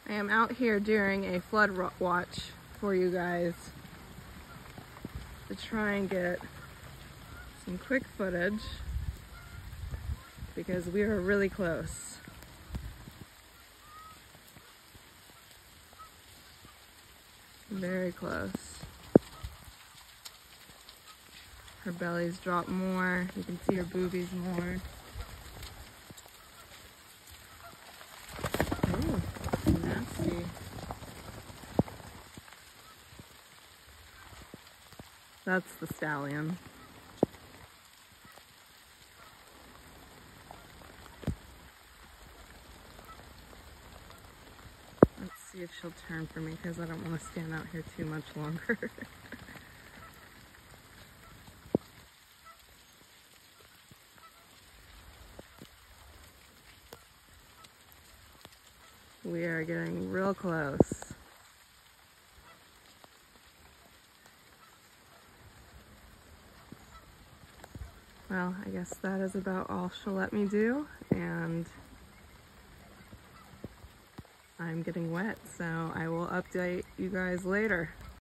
I am out here during a flood watch for you guys to try and get some quick footage because we are really close. Very close. Her belly's dropped more. You can see her boobies more. Oh, nasty. That's the stallion. Let's see if she'll turn for me because I don't want to stand out here too much longer. We are getting real close. Well, I guess that is about all she'll let me do, and I'm getting wet, so I will update you guys later.